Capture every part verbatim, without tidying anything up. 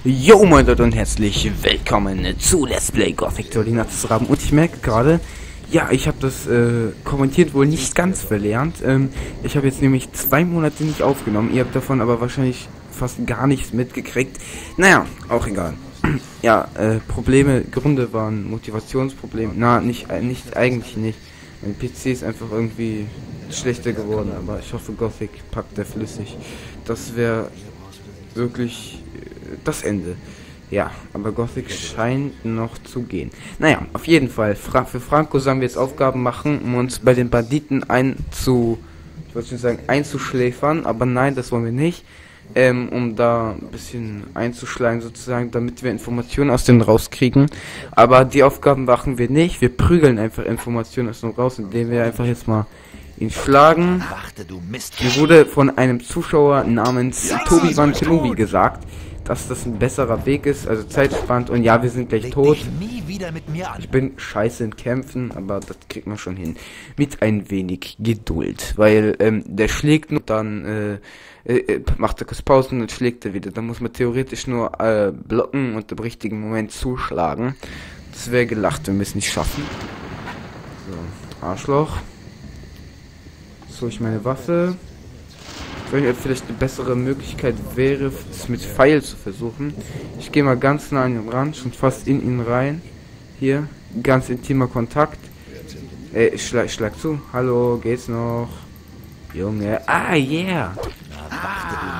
Yo mein Leute und herzlich willkommen zu Let's Play Gothic Raben. Und ich merke gerade, ja, ich habe das äh, kommentiert wohl nicht ganz verlernt. Ähm, ich habe jetzt nämlich zwei Monate nicht aufgenommen. Ihr habt davon aber wahrscheinlich fast gar nichts mitgekriegt. Naja, auch egal. Ja, äh, Probleme, Gründe waren Motivationsprobleme. Na, nicht, äh, nicht, eigentlich nicht. Mein P C ist einfach irgendwie schlechter geworden, aber ich hoffe Gothic packt er flüssig. Das wäre wirklich das Ende. Ja, aber Gothic scheint noch zu gehen. Naja, auf jeden Fall. Fra für Franco sollen wir jetzt Aufgaben machen, um uns bei den Banditen einzu... Ich wollte schon sagen, einzuschläfern, aber nein, das wollen wir nicht. Ähm, um da ein bisschen einzuschlagen sozusagen, damit wir Informationen aus denen rauskriegen. Aber die Aufgaben machen wir nicht. Wir prügeln einfach Informationen aus denen raus, indem wir einfach jetzt mal ihn schlagen. Mir wurde von einem Zuschauer namens ja, Tobi Van Kenobi gesagt, dass das ein besserer Weg ist, also zeitsparend. Und ja, wir sind gleich tot. Ich bin scheiße in Kämpfen, aber das kriegt man schon hin. Mit ein wenig Geduld. Weil ähm, der schlägt und dann äh, äh, macht er kurz Pausen und schlägt er wieder. Da muss man theoretisch nur äh, blocken und im richtigen Moment zuschlagen. Das wäre gelacht, wenn wir es nicht schaffen. So, Arschloch. So, ich meine Waffe. Ich weiß nicht, ob vielleicht eine bessere Möglichkeit wäre, es mit Pfeil zu versuchen. Ich gehe mal ganz nah an ihn ran, schon fast in ihn rein. Hier, ganz intimer Kontakt. Ey, ich schlag, ich schlag zu. Hallo, geht's noch? Junge, ah, yeah. Ah.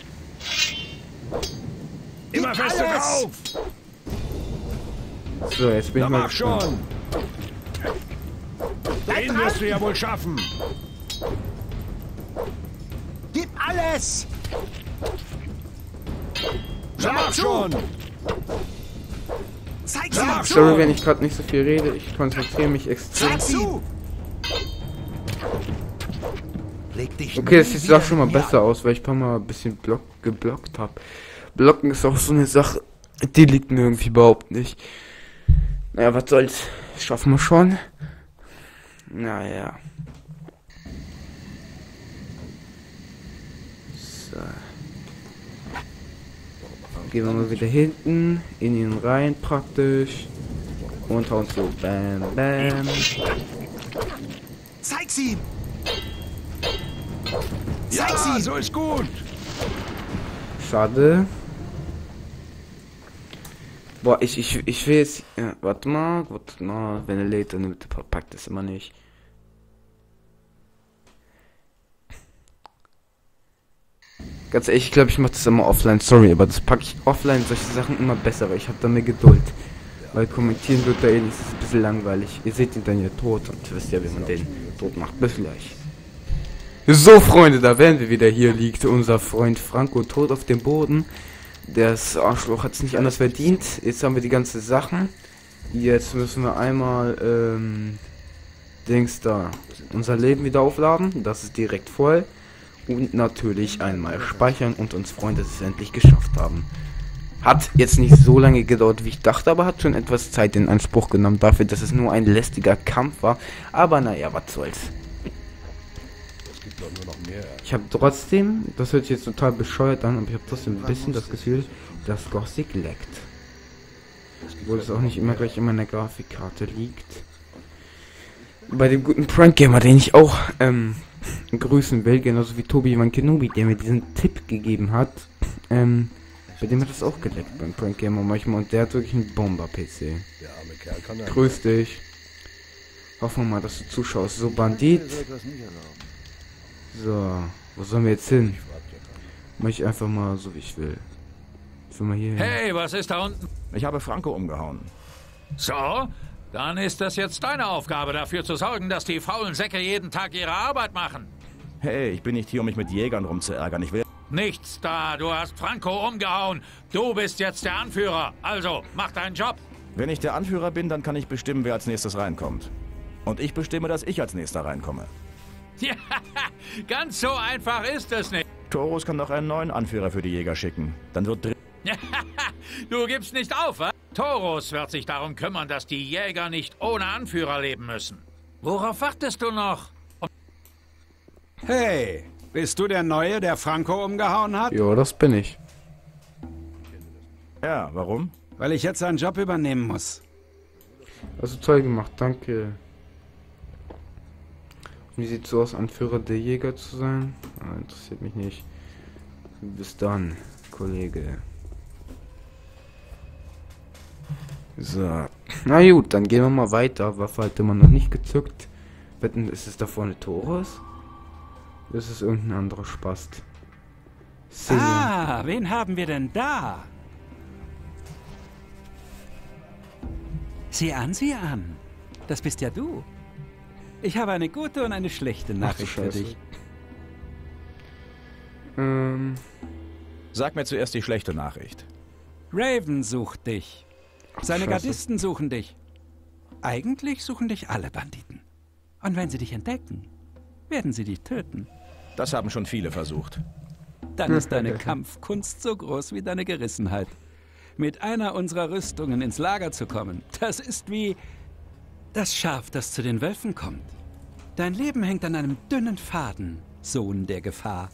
Immer fester drauf! So, jetzt bin Na, ich mal mach schon! Den wirst du ja wohl schaffen! Gib alles! Na, mach schon! Zeig Na, sie! Sorry, wenn ich gerade nicht so viel rede. Ich konzentriere mich extrem. Zeig sie! Okay, das sieht auch schon mal besser aus, weil ich ein paar Mal ein bisschen block geblockt habe. Blocken ist auch so eine Sache, die liegt mir irgendwie überhaupt nicht. Naja, was soll's? Schaffen wir schon? Naja. So. Gehen wir mal wieder hinten, in ihn rein praktisch. Und hauen so. Bam, bam. Zeig sie! Ja, Zeig sie! so ist gut! Schade. Boah, ich, ich, ich will jetzt... Ja, warte mal, warte mal, wenn er lädt, dann nimmt er, packt das immer nicht. Ganz ehrlich, ich glaube, ich mache das immer offline, sorry, aber das packe ich offline, solche Sachen immer besser, weil ich habe da mehr Geduld. Weil kommentieren wird da eh nicht, das ist ein bisschen langweilig. Ihr seht ihn dann ja tot und wisst ja, wie man den tot macht. Bis gleich. So, Freunde, da wären wir wieder. Hier liegt unser Freund Franco tot auf dem Boden. Das Arschloch hat es nicht anders verdient. Jetzt haben wir die ganzen Sachen. Jetzt müssen wir einmal, ähm, Dings da, unser Leben wieder aufladen. Das ist direkt voll. Und natürlich einmal speichern und uns freuen, dass wir es endlich geschafft haben. Hat jetzt nicht so lange gedauert, wie ich dachte, aber hat schon etwas Zeit in Anspruch genommen dafür, dass es nur ein lästiger Kampf war. Aber naja, was soll's. Ich habe trotzdem, das hört sich jetzt total bescheuert an, aber ich habe trotzdem ein bisschen das Gefühl, dass Gothic leckt. Obwohl es auch nicht immer gleich in meiner Grafikkarte liegt. Bei dem guten Prankgamer, den ich auch ähm, grüßen will, genauso wie Tobi Van Kenobi, der mir diesen Tipp gegeben hat. Ähm, bei dem hat es auch geleckt beim Prankgamer manchmal und der hat wirklich einen Bomber-P C. Grüß dich. Hoffen wir mal, dass du zuschaust. So, Bandit. So, wo sollen wir jetzt hin? Mach ich einfach mal so, wie ich will. Ich will mal hier hin. Hey, was ist da unten? Ich habe Franco umgehauen. So, dann ist das jetzt deine Aufgabe, dafür zu sorgen, dass die faulen Säcke jeden Tag ihre Arbeit machen. Hey, ich bin nicht hier, um mich mit Jägern rumzuärgern. Ich will... Nichts da, du hast Franco umgehauen. Du bist jetzt der Anführer, also mach deinen Job. Wenn ich der Anführer bin, dann kann ich bestimmen, wer als nächstes reinkommt. Und ich bestimme, dass ich als nächster reinkomme. Ja, ganz so einfach ist es nicht. Taurus kann noch einen neuen Anführer für die Jäger schicken. Dann wird... Du gibst nicht auf, wa? Taurus wird sich darum kümmern, dass die Jäger nicht ohne Anführer leben müssen. Worauf wartest du noch? Hey, bist du der Neue, der Franco umgehauen hat? Ja, das bin ich. Ja, warum? Weil ich jetzt seinen Job übernehmen muss. Also toll gemacht, danke. Wie sieht's so aus, Anführer der Jäger zu sein? Ah, interessiert mich nicht. Bis dann, Kollege. So. Na gut, dann gehen wir mal weiter. Waffe hat immer noch nicht gezückt. Wetten, ist es da vorne Toros? Das ist irgendein anderer Spast. Silja. Ah, wen haben wir denn da? Sieh an, sieh an. Das bist ja du. Ich habe eine gute und eine schlechte Nachricht für dich. Ähm. Sag mir zuerst die schlechte Nachricht. Raven sucht dich. Seine Scheiße. Gardisten suchen dich. Eigentlich suchen dich alle Banditen. Und wenn sie dich entdecken, werden sie dich töten. Das haben schon viele versucht. Dann ist deine Kampfkunst so groß wie deine Gerissenheit. Mit einer unserer Rüstungen ins Lager zu kommen, das ist wie das Schaf, das zu den Wölfen kommt. Dein Leben hängt an einem dünnen Faden, Sohn der Gefahr.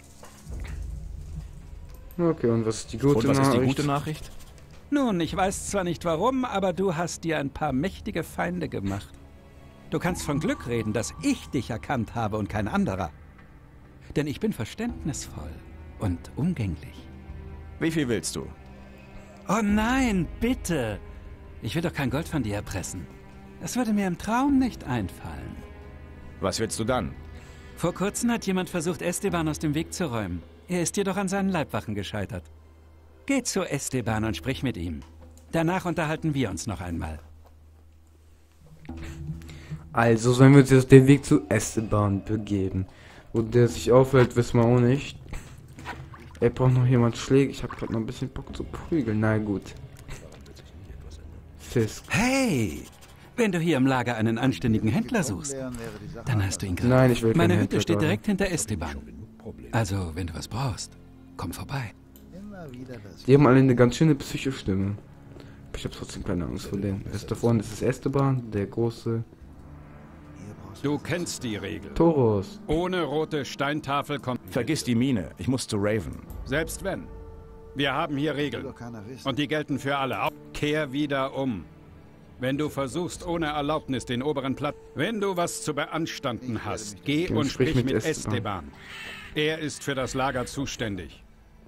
Okay, und was ist die gute Und was Nachricht? ist die gute Nachricht? Nun, ich weiß zwar nicht warum, aber du hast dir ein paar mächtige Feinde gemacht. Du kannst von Glück reden, dass ich dich erkannt habe und kein anderer. Denn ich bin verständnisvoll und umgänglich. Wie viel willst du? Oh nein, bitte! Ich will doch kein Gold von dir erpressen. Das würde mir im Traum nicht einfallen. Was willst du dann? Vor kurzem hat jemand versucht, Esteban aus dem Weg zu räumen. Er ist jedoch an seinen Leibwachen gescheitert. Geh zu Esteban und sprich mit ihm. Danach unterhalten wir uns noch einmal. Also sollen wir uns jetzt den Weg zu Esteban begeben. Wo der sich aufhält, wissen wir auch nicht. Er braucht noch jemand Schläge. Ich habe gerade noch ein bisschen Bock zu prügeln. Na gut. Fisk. Hey! Wenn du hier im Lager einen anständigen Händler suchst, dann hast du ihn gerade. Nein, ich will Meine keinen Hütte Händler steht gerade. direkt hinter Esteban. Also, wenn du was brauchst, komm vorbei. Die haben alle eine ganz schöne Psychostimme. Ich habe trotzdem keine Angst vor denen. Erst da vorne ist es Esteban, der große Du kennst die Regel. Toros. Ohne rote Steintafel kommt... Vergiss die Mine. Ich muss zu Raven. Selbst wenn. Wir haben hier Regeln. Und die gelten für alle. Kehr wieder um. Wenn du versuchst, ohne Erlaubnis den oberen Platz... Wenn du was zu beanstanden hast, geh Dann und sprich sprich mit mit Esteban. Esteban. Er ist für das Lager zuständig.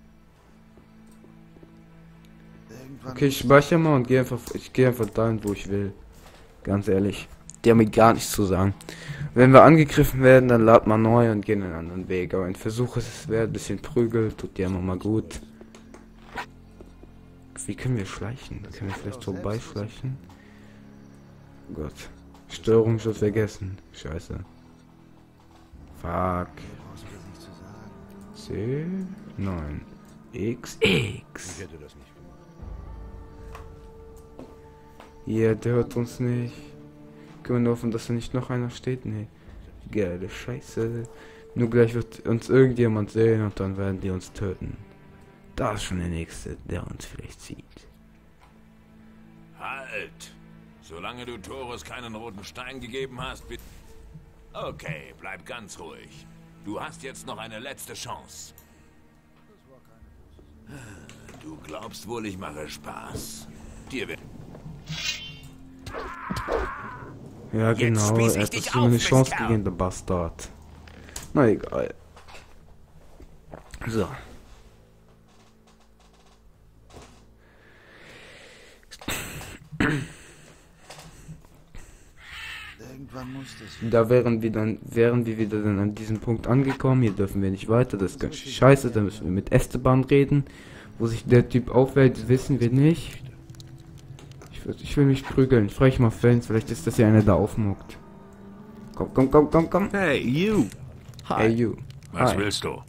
Okay, ich speichere mal und gehe einfach, ich gehe einfach dahin, wo ich will. Ganz ehrlich. Die haben mir gar nichts zu sagen. Wenn wir angegriffen werden, dann laden wir neu und gehen einen anderen Weg. Aber ein Versuch ist es wert, ein bisschen Prügel, tut dir immer mal gut. Wie können wir schleichen? Können wir vielleicht vorbeischleichen? Oh Gott. Störung schon vergessen. Scheiße. Fuck. C, neun, X, X. Ja, der hört uns nicht. Können wir nur hoffen, dass da nicht noch einer steht? Nee. Geile Scheiße. Nur gleich wird uns irgendjemand sehen und dann werden die uns töten. Da ist schon der Nächste, der uns vielleicht sieht. Halt! Solange du Toros keinen roten Stein gegeben hast, bitte... Okay, bleib ganz ruhig. Du hast jetzt noch eine letzte Chance. Du glaubst wohl, ich mache Spaß. Dir wird... Ja, genau, spieß er ich hat dich uns nur eine auf, Chance Mistkerl. gegeben, der Bastard. Na egal. So. Da wären wir dann, wären wir wieder dann an diesem Punkt angekommen. Hier dürfen wir nicht weiter, das ist ganz schön scheiße. Da müssen wir mit Esteban reden. Wo sich der Typ aufhält, wissen wir nicht. Ich, würd, ich will mich prügeln. Ich frage mich mal Fans, vielleicht ist das ja einer, der aufmuckt. Komm, komm, komm, komm, komm. Hey, you. Hey, you. Was Hi. willst du?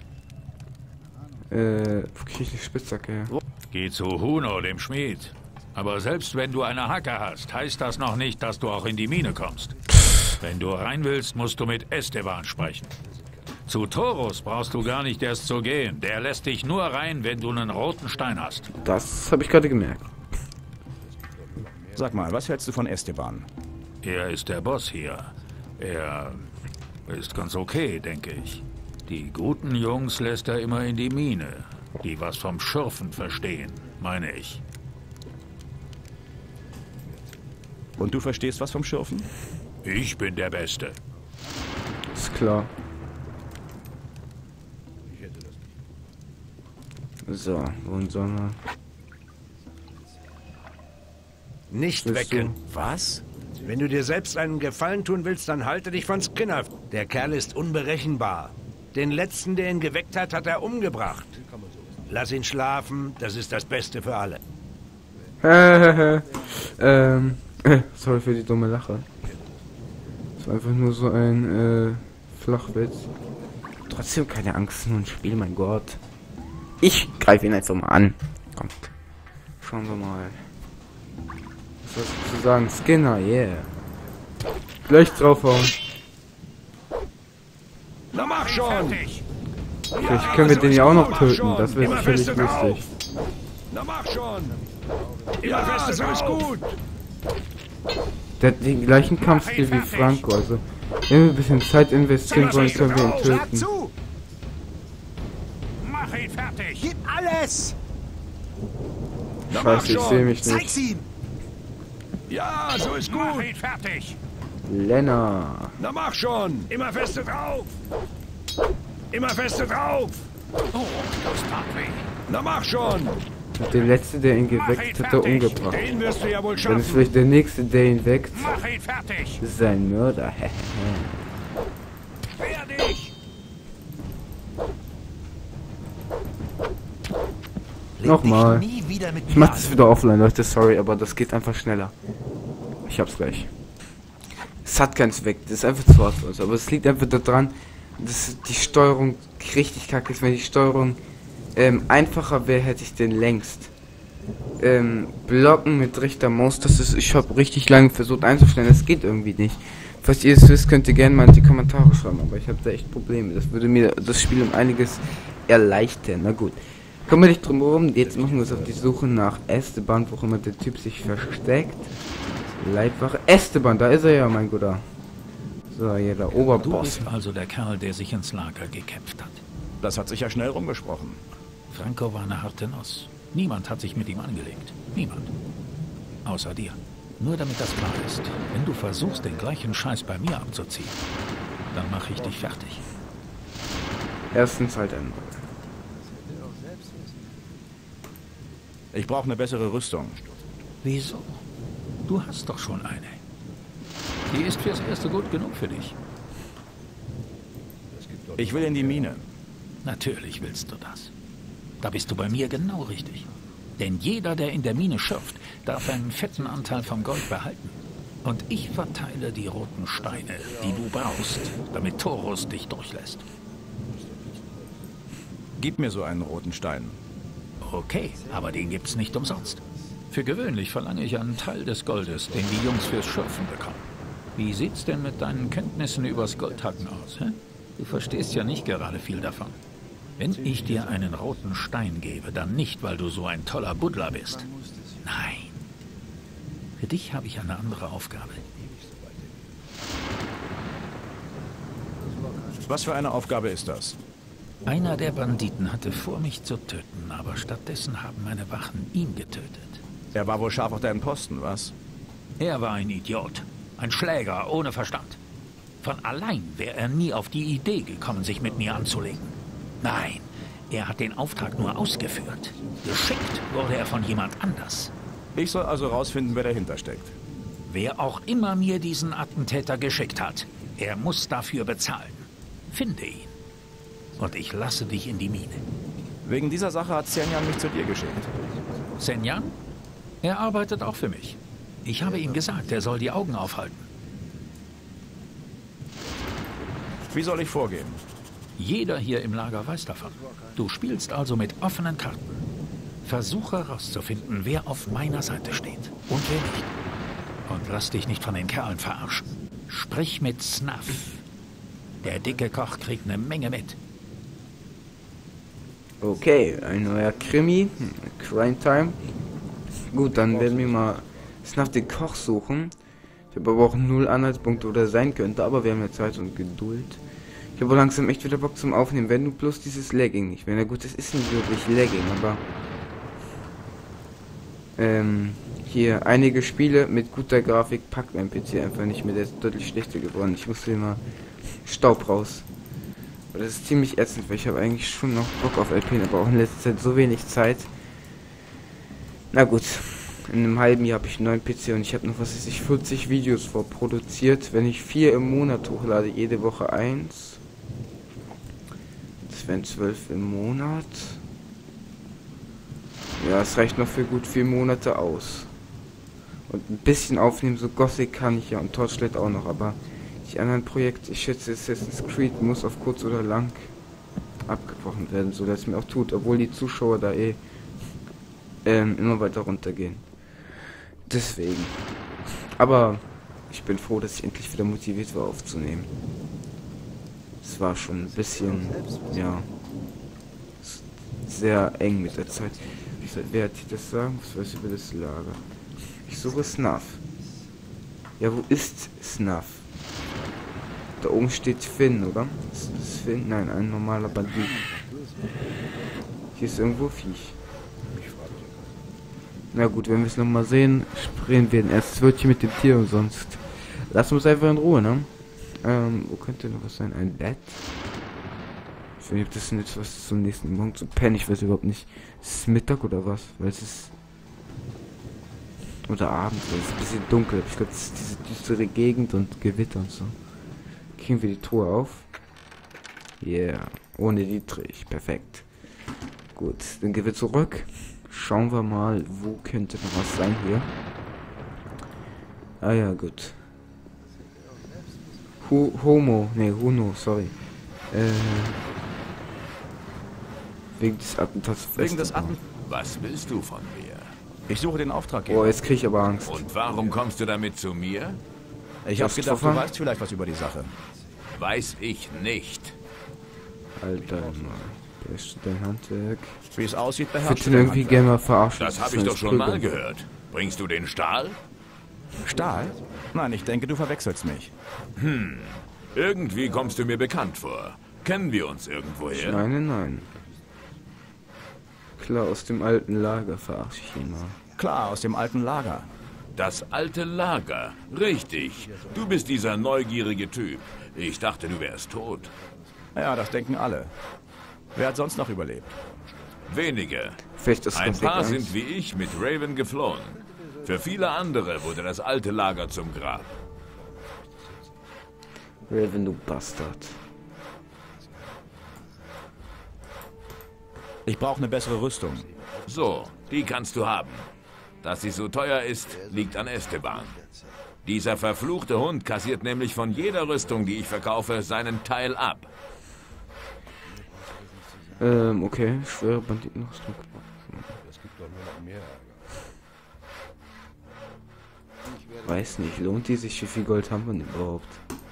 Äh, wo krieg ich die Spitzhacke her? Geh zu Huno, dem Schmied. Aber selbst wenn du eine Hacke hast, heißt das noch nicht, dass du auch in die Mine kommst. Wenn du rein willst, musst du mit Esteban sprechen. Zu Toros brauchst du gar nicht erst zu gehen. Der lässt dich nur rein, wenn du einen roten Stein hast. Das habe ich gerade gemerkt. Sag mal, was hältst du von Esteban? Er ist der Boss hier. Er ist ganz okay, denke ich. Die guten Jungs lässt er immer in die Mine. Die was vom Schürfen verstehen, meine ich. Und du verstehst was vom Schürfen? Ich bin der Beste. Ist klar. So, wohin sollen wir? Nicht Willst wecken. Was? Wenn du dir selbst einen Gefallen tun willst, dann halte dich von Skinner. Der Kerl ist unberechenbar. Den letzten, der ihn geweckt hat, hat er umgebracht. Lass ihn schlafen, das ist das Beste für alle. ähm, äh, sorry für die dumme Lache. Das war einfach nur so ein äh, Flachwitz. Trotzdem keine Angst, nur ein Spiel, mein Gott. Ich greife ihn einfach mal an. Kommt. Schauen wir mal. Was hast du zu sagen? Skinner, yeah. Gleich draufhauen. Na mach schon! Vielleicht können wir den ja auch noch töten. Das wäre sicherlich lustig. Na mach schon! Ja, so ist gut! Der hat den gleichen Kampfstil wie Franco, also wenn wir ein bisschen Zeit investieren wollen, können wir ihn Schlag töten. zu! Mach ihn fertig! Gib alles! Na mach Scheiße, ich schon. sehe mich nicht. Zeig's ihm! Ja, so ist Mach gut! ihn fertig! Lena. Na mach schon! Immer feste drauf! Immer feste drauf! Oh, das tat weh. Na mach schon! Und der letzte, der ihn geweckt hat, hat er umgebracht. Den wirst du ja wohl Dann ist schaffen! vielleicht der nächste, der ihn weckt, Mach ihn fertig! sein Mörder. Wehr dich! Nochmal. Nie wieder mit Ich mach das wieder offline, Leute, sorry, aber das geht einfach schneller. Ich hab's gleich. Es hat keinen Zweck, das ist einfach zu hartlos. Aber es liegt einfach daran, dass die Steuerung richtig kacke ist. Wenn die Steuerung ähm, einfacher wäre, hätte ich den längst. Ähm, blocken mit rechter Maus, das ist, ich habe richtig lange versucht einzustellen, das geht irgendwie nicht. Falls ihr es wisst, könnt ihr gerne mal in die Kommentare schreiben, aber ich habe da echt Probleme. Das würde mir das Spiel um einiges erleichtern. Na gut. Kommen wir nicht drum herum, jetzt machen wir uns auf die Suche nach Esteban, wo auch immer der Typ sich versteckt. Leibwache. Esteban, da ist er ja, mein Guter. So, hier der Du Oberboss. bist also der Kerl, der sich ins Lager gekämpft hat. Das hat sich ja schnell rumgesprochen. Franco war eine harte Nuss. Niemand hat sich mit ihm angelegt. Niemand. Außer dir. Nur damit das klar ist. Wenn du versuchst, den gleichen Scheiß bei mir abzuziehen, dann mache ich dich fertig. Erstens halt ein. Ich brauche eine bessere Rüstung. Wieso? Du hast doch schon eine. Die ist fürs Erste gut genug für dich. Ich will in die Mine. Natürlich willst du das. Da bist du bei mir genau richtig. Denn jeder, der in der Mine schürft, darf einen fetten Anteil vom Gold behalten. Und ich verteile die roten Steine, die du brauchst, damit Taurus dich durchlässt. Gib mir so einen roten Stein. Okay, aber den gibt's nicht umsonst. Für gewöhnlich verlange ich einen Teil des Goldes, den die Jungs fürs Schürfen bekommen. Wie sieht's denn mit deinen Kenntnissen übers Goldhacken aus, hä? Du verstehst ja nicht gerade viel davon. Wenn ich dir einen roten Stein gebe, dann nicht, weil du so ein toller Buddler bist. Nein. Für dich habe ich eine andere Aufgabe. Was für eine Aufgabe ist das? Einer der Banditen hatte vor, mich zu töten, aber stattdessen haben meine Wachen ihn getötet. Er war wohl scharf auf deinen Posten, was? Er war ein Idiot. Ein Schläger ohne Verstand. Von allein wäre er nie auf die Idee gekommen, sich mit mir anzulegen. Nein, er hat den Auftrag nur ausgeführt. Geschickt wurde er von jemand anders. Ich soll also rausfinden, wer dahinter steckt. Wer auch immer mir diesen Attentäter geschickt hat, er muss dafür bezahlen. Finde ihn. Und ich lasse dich in die Mine. Wegen dieser Sache hat Senjan mich zu dir geschickt. Senjan? Er arbeitet auch für mich. Ich habe ihm gesagt, er soll die Augen aufhalten. Wie soll ich vorgehen? Jeder hier im Lager weiß davon. Du spielst also mit offenen Karten. Versuche herauszufinden, wer auf meiner Seite steht und wer nicht. Und lass dich nicht von den Kerlen verarschen. Sprich mit Snuff. Der dicke Koch kriegt eine Menge mit. Okay, ein neuer Krimi. Hm, Crime Time. Gut, dann werden wir mal Snuff den Koch suchen. Ich habe aber auch null Anhaltspunkte, wo der sein könnte, aber wir haben ja Zeit und Geduld. Ich habe langsam echt wieder Bock zum Aufnehmen, wenn du bloß dieses Lagging nicht. Wenn ja gut, das ist nicht wirklich Lagging, aber ähm, hier einige Spiele mit guter Grafik packt mein P C einfach nicht mehr. Der ist deutlich schlechter geworden. Ich musste immer Staub raus. Und das ist ziemlich ätzend, weil ich habe eigentlich schon noch Bock auf L P, aber auch in letzter Zeit so wenig Zeit. Na gut, in einem halben Jahr habe ich einen neuen P C und ich habe noch, was weiß ich, vierzig Videos vorproduziert. Wenn ich vier im Monat hochlade, jede Woche eins. Das wären zwölf im Monat. Ja, es reicht noch für gut vier Monate aus. Und ein bisschen aufnehmen, so Gothic kann ich ja und Torchlight auch noch, aber die anderen Projekte, ich schätze Assassin's Creed muss auf kurz oder lang abgebrochen werden, so dass es mir auch tut, obwohl die Zuschauer da eh ähm, immer weiter runtergehen. Deswegen. Aber ich bin froh, dass ich endlich wieder motiviert war aufzunehmen. Es war schon ein bisschen, ja, sehr eng mit der Zeit. Wer hat das sagen? Was weiß ich über das Lager? Ich suche Snuff. Ja, wo ist Snuff? Da oben steht Finn, oder? Ist das Finn? Nein, ein normaler Bandit. Hier ist irgendwo Viech. Na gut, wenn wir es nochmal sehen, sprechen wir ein erstes Wörtchen mit dem Tier und sonst lassen wir es einfach in Ruhe, ne? Ähm, wo könnte noch was sein? Ein Bett? Ich weiß nicht, ob das jetzt was zum nächsten Morgen zu pennen, ich weiß überhaupt nicht. Ist es Mittag oder was? Weil es ist... Oder Abend, weil es ist ein bisschen dunkel. Ich glaube, das ist diese düstere Gegend und Gewitter und so. Kriegen wir die Truhe auf? Yeah. Ohne Dietrich. Perfekt. Gut, dann gehen wir zurück. Schauen wir mal, wo könnte noch was sein hier. Ah ja, gut. Hu Homo, ne, Huno, sorry. Äh, wegen des Attentats. Wegen des Attentats. Was willst du von mir? Ich suche den Auftraggeber. Oh, jetzt krieg ich aber Angst. Und warum kommst du damit zu mir? Ich hab Hast gedacht, du du weißt vielleicht was über die Sache. Weiß ich nicht. Alter, Mann. Der ist dein Handwerk. Wie es aussieht, Ich würde beherrscht ihn irgendwie gerne mal verarschen. Das habe ich doch schon mal gehört. Bringst du den Stahl? Stahl? Nein, ich denke, du verwechselst mich. Hm. Irgendwie kommst du mir bekannt vor. Kennen wir uns irgendwoher? Nein, nein. Klar, aus dem alten Lager verarsche ich ihn mal. Klar, aus dem alten Lager. Das alte Lager. Richtig. Du bist dieser neugierige Typ. Ich dachte, du wärst tot. Ja, das denken alle. Wer hat sonst noch überlebt? Wenige. Vielleicht ist Ein das paar Angst. sind wie ich mit Raven geflohen. Für viele andere wurde das alte Lager zum Grab. Raven, du Bastard. Ich brauche eine bessere Rüstung. So, die kannst du haben. Dass sie so teuer ist, liegt an Esteban. Dieser verfluchte Hund kassiert nämlich von jeder Rüstung, die ich verkaufe, seinen Teil ab. Ähm, okay. Schwere Banditenrüstung. Weiß nicht, lohnt die sich? Wie viel Gold haben wir denn überhaupt?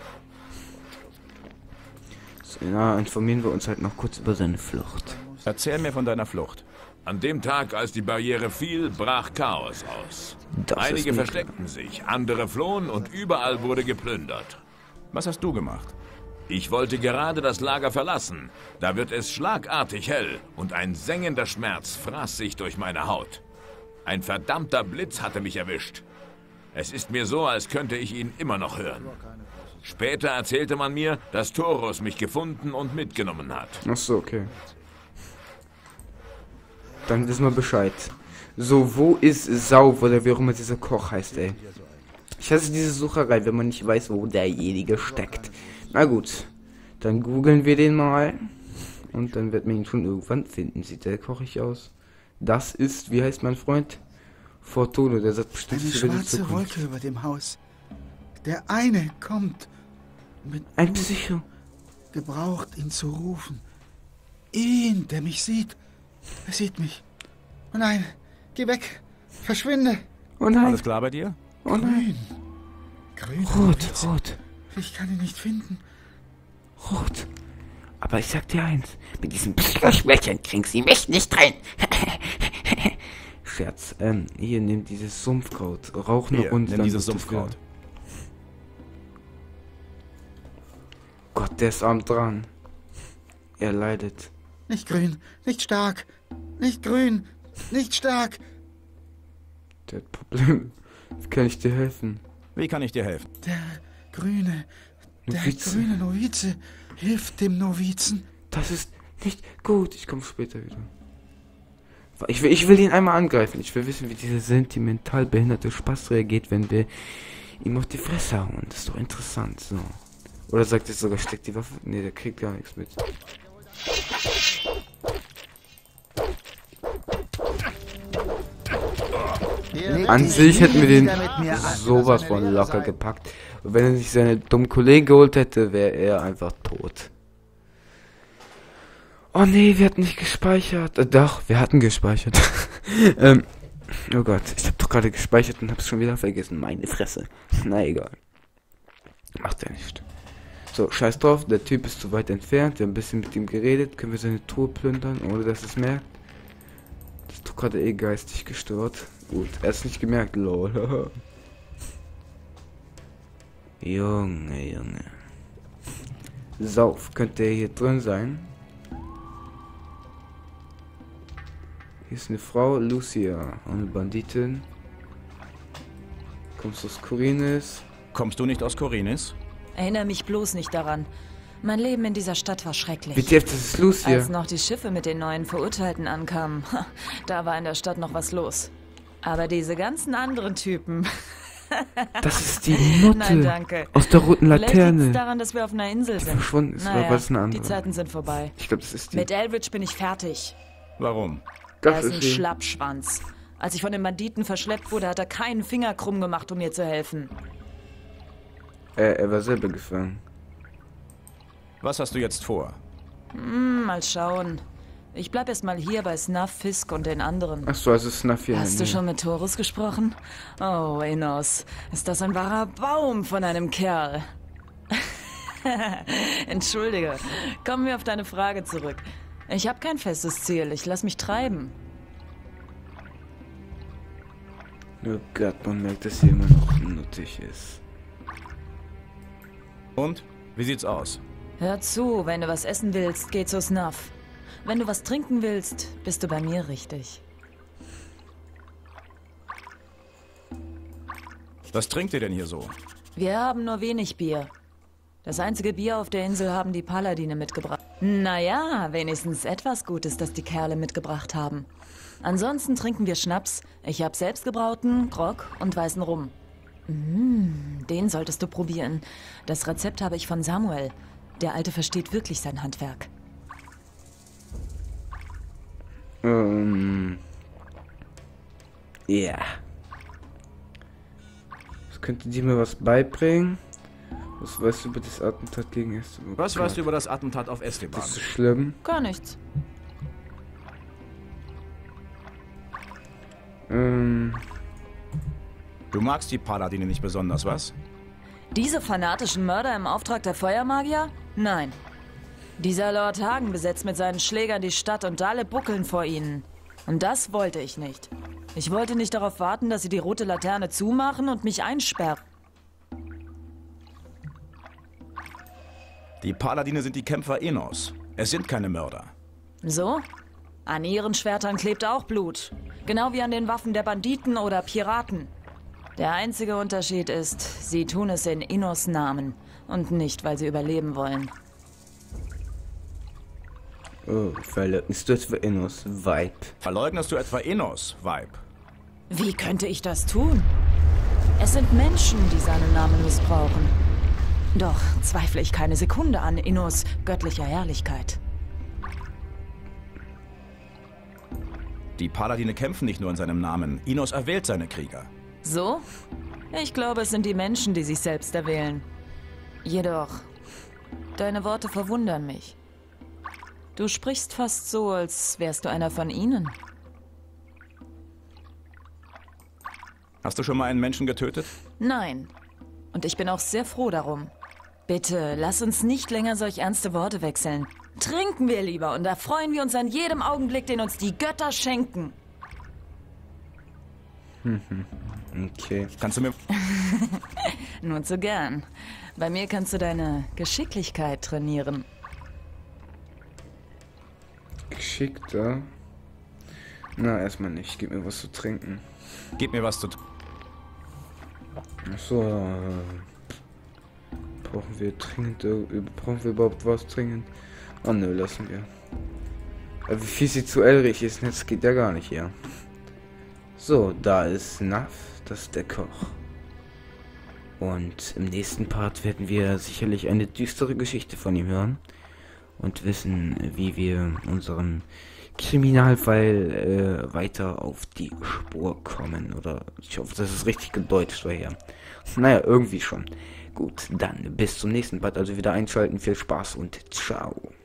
So, na, informieren wir uns halt noch kurz über seine Flucht. Erzähl mir von deiner Flucht. An dem Tag, als die Barriere fiel, brach Chaos aus. Das ist Einige nicht versteckten sich, andere flohen und überall wurde geplündert. Was hast du gemacht? Ich wollte gerade das Lager verlassen. Da wird es schlagartig hell und ein sengender Schmerz fraß sich durch meine Haut. Ein verdammter Blitz hatte mich erwischt. Es ist mir so, als könnte ich ihn immer noch hören. Später erzählte man mir, dass Taurus mich gefunden und mitgenommen hat. Ach so, okay. Dann wissen wir Bescheid. So, wo ist Sauf oder wie auch immer dieser Koch heißt, ey? Ich hasse diese Sucherei, wenn man nicht weiß, wo derjenige steckt. Na gut, dann googeln wir den mal. Und dann wird man ihn schon irgendwann finden. Sieht der kochig aus? Das ist, wie heißt mein Freund? Fortuno, der sagt bestimmt Eine über die schwarze Zukunft. Wolke über dem Haus. Der eine kommt mit Ein Blut Psycho. gebraucht, ihn zu rufen. Ihn, der mich sieht. Er sieht mich. Oh nein, geh weg. Verschwinde. Oh nein, Alles klar bei dir? oh nein. Grün. Rot, rot, Ich kann ihn nicht finden. rot. Aber ich sag dir eins, mit diesem Psycho-Schwächen kriegst du mich nicht rein. Scherz, ähm, hier, nimm dieses Sumpfkraut. Rauch eine Hier, Runde. nimm dann dieses bist du Sumpfkraut. für- Gott, der ist arm dran. Er leidet. Nicht grün, nicht stark, nicht grün, nicht stark. Der hat Probleme. Wie kann ich dir helfen? Wie kann ich dir helfen? Der grüne, der Novize. grüne Novize hilft dem Novizen. Das ist nicht gut. Ich komme später wieder. Ich will, ich will ihn einmal angreifen. Ich will wissen, wie dieser sentimental behinderte Spaß reagiert, wenn wir ihm auf die Fresse hauen. Das ist doch interessant. So. Oder sagt er sogar, steckt die Waffe? Ne, der kriegt gar nichts mit. An sich hätten wir den sowas von locker gepackt. Und wenn er sich seine dummen Kollegen geholt hätte, wäre er einfach tot. Oh nee, wir hatten nicht gespeichert. Äh, doch, wir hatten gespeichert. ähm, oh Gott, ich habe doch gerade gespeichert und hab's schon wieder vergessen. Meine Fresse. Na egal. Macht ja nicht. So, scheiß drauf, der Typ ist zu weit entfernt. Wir haben ein bisschen mit ihm geredet. Können wir seine Truhe plündern, ohne dass es merkt? Das ist doch gerade eh geistig gestört. Gut, er ist nicht gemerkt, lol. Junge, Junge. Sauf, könnte er hier drin sein? Hier ist eine Frau, Lucia, eine Banditin. Kommst du aus Korinis? Kommst du nicht aus Korinis? Erinnere mich bloß nicht daran. Mein Leben in dieser Stadt war schrecklich. W T F, das ist Lucia. Als noch die Schiffe mit den neuen Verurteilten ankamen, da war in der Stadt noch was los. Aber diese ganzen anderen Typen... Das ist die Nutte. Nein, danke. Aus der roten Vielleicht liegt's Laterne. daran, dass wir auf einer Insel Die sind. verschwunden ist, oder Naja, war das eine andere? die Zeiten sind vorbei. Ich glaube, das ist die. Mit Eldridge bin ich fertig. Warum? Er Das ist ein ist die. Schlappschwanz. Als ich von den Banditen verschleppt wurde, hat er keinen Finger krumm gemacht, um mir zu helfen. Äh, er war selber gefangen. Was hast du jetzt vor? Hm, mal schauen. Ich bleib erst mal hier bei Snuff, Fisk und den anderen. Achso, also Snuff hier. Hast du schon mit Taurus gesprochen? Oh, Enos, ist das ein wahrer Baum von einem Kerl. Entschuldige, kommen wir auf deine Frage zurück. Ich habe kein festes Ziel, ich lass mich treiben. Oh Gott, man merkt, dass hier immer noch nuttig ist. Und? Wie sieht's aus? Hör zu, wenn du was essen willst, geh zu Snuff. Wenn du was trinken willst, bist du bei mir richtig. Was trinkt ihr denn hier so? Wir haben nur wenig Bier. Das einzige Bier auf der Insel haben die Paladine mitgebracht. Naja, wenigstens etwas Gutes, das die Kerle mitgebracht haben. Ansonsten trinken wir Schnaps. Ich hab selbstgebrauten, Grog und weißen Rum. Mmh, den solltest du probieren. Das Rezept habe ich von Samuel. Der Alte versteht wirklich sein Handwerk. Ähm. Ja. Was könnte dir mir was beibringen? Was weißt du über das Attentat gegen Esteban? Was weißt du über das Attentat auf Esteban? Das ist schlimm. Gar nichts. Ähm. Du magst die Paladine nicht besonders, was? Diese fanatischen Mörder im Auftrag der Feuermagier? Nein. Dieser Lord Hagen besetzt mit seinen Schlägern die Stadt und alle buckeln vor ihnen. Und das wollte ich nicht. Ich wollte nicht darauf warten, dass sie die rote Laterne zumachen und mich einsperren. Die Paladine sind die Kämpfer Enos. Es sind keine Mörder. So? An ihren Schwertern klebt auch Blut. Genau wie an den Waffen der Banditen oder Piraten. Der einzige Unterschied ist, sie tun es in Enos Namen und nicht, weil sie überleben wollen. Oh, verleugnest du etwa Enos Vibe? Verleugnest du etwa Enos, Vibe? Wie könnte ich das tun? Es sind Menschen, die seinen Namen missbrauchen. Doch zweifle ich keine Sekunde an Enos göttlicher Herrlichkeit. Die Paladine kämpfen nicht nur in seinem Namen. Enos erwählt seine Krieger. So? Ich glaube, es sind die Menschen, die sich selbst erwählen. Jedoch, deine Worte verwundern mich. Du sprichst fast so, als wärst du einer von ihnen. Hast du schon mal einen Menschen getötet? Nein. Und ich bin auch sehr froh darum. Bitte, lass uns nicht länger solch ernste Worte wechseln. Trinken wir lieber und erfreuen wir uns an jedem Augenblick, den uns die Götter schenken. Hm, hm. Okay. Kannst du mir... Nur zu gern. Bei mir kannst du deine Geschicklichkeit trainieren. Geschickter? Na, erstmal nicht. Gib mir was zu trinken. Gib mir was zu tun. Achso, äh, brauchen wir dringend, äh, brauchen wir überhaupt was dringend? Oh nö, lassen wir. Äh, wie viel sie zu Elrich ist, das geht ja gar nicht hier. So, da ist Nav, das ist der Koch. Und im nächsten Part werden wir sicherlich eine düstere Geschichte von ihm hören. Und wissen, wie wir unseren Kriminalfall äh, weiter auf die Spur kommen. Oder ich hoffe, das ist richtig gedeutet daher. Naja, irgendwie schon. Gut, dann bis zum nächsten Part. Also wieder einschalten. Viel Spaß und ciao.